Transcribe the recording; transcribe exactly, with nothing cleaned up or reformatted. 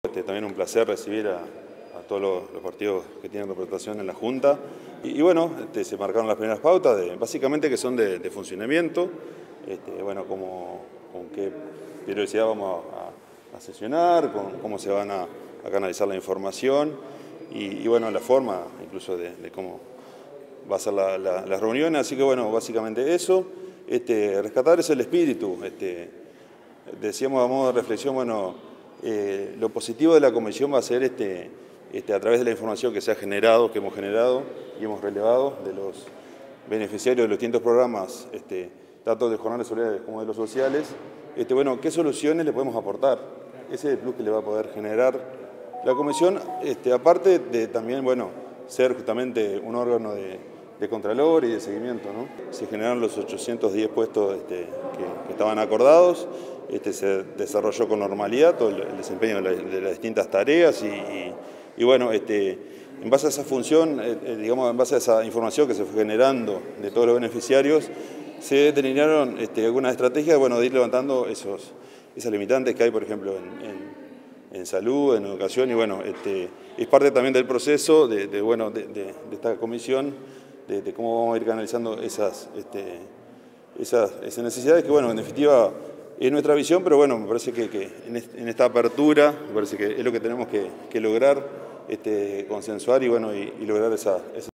Este, también un placer recibir a, a todos los, los partidos que tienen representación en la Junta. Y, y bueno, este, se marcaron las primeras pautas, de, básicamente que son de, de funcionamiento, este, bueno, como, con qué periodicidad vamos a, a sesionar, con, cómo se van a, a canalizar la información y, y bueno, la forma incluso de, de cómo va a ser la, la, las reuniones. Así que bueno, básicamente eso. Este, rescatar es el espíritu. Este, decíamos a modo de reflexión, bueno, eh, lo positivo de la comisión va a ser este, este, a través de la información que se ha generado, que hemos generado y hemos relevado de los beneficiarios de los distintos programas, este, tanto de jornales solidarias como de los sociales, este, bueno, qué soluciones le podemos aportar. Ese es el plus que le va a poder generar la comisión, este, aparte de también, bueno, ser justamente un órgano de, de contralor y de seguimiento, ¿no? Se generaron los ochocientos diez puestos este, que, que estaban acordados, este, se desarrolló con normalidad todo el, el desempeño de, la, de las distintas tareas y, y, y bueno, este, en base a esa función, eh, digamos, en base a esa información que se fue generando de todos los beneficiarios, se delinearon este, algunas estrategias, bueno, de ir levantando esos, esas limitantes que hay, por ejemplo, en, en en salud, en educación, y bueno, este, es parte también del proceso de, de, bueno, de, de, de esta comisión, de, de cómo vamos a ir canalizando esas, este, esas, esas necesidades, que bueno, en definitiva es nuestra visión, pero bueno, me parece que, que en, este, en esta apertura, me parece que es lo que tenemos que, que lograr, este, consensuar y bueno, y, y lograr esa, esa